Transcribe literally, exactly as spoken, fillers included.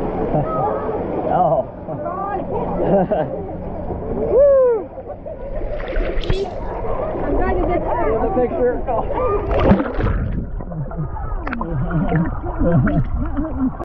Oh. Woo! I'm going to get the picture. Oh.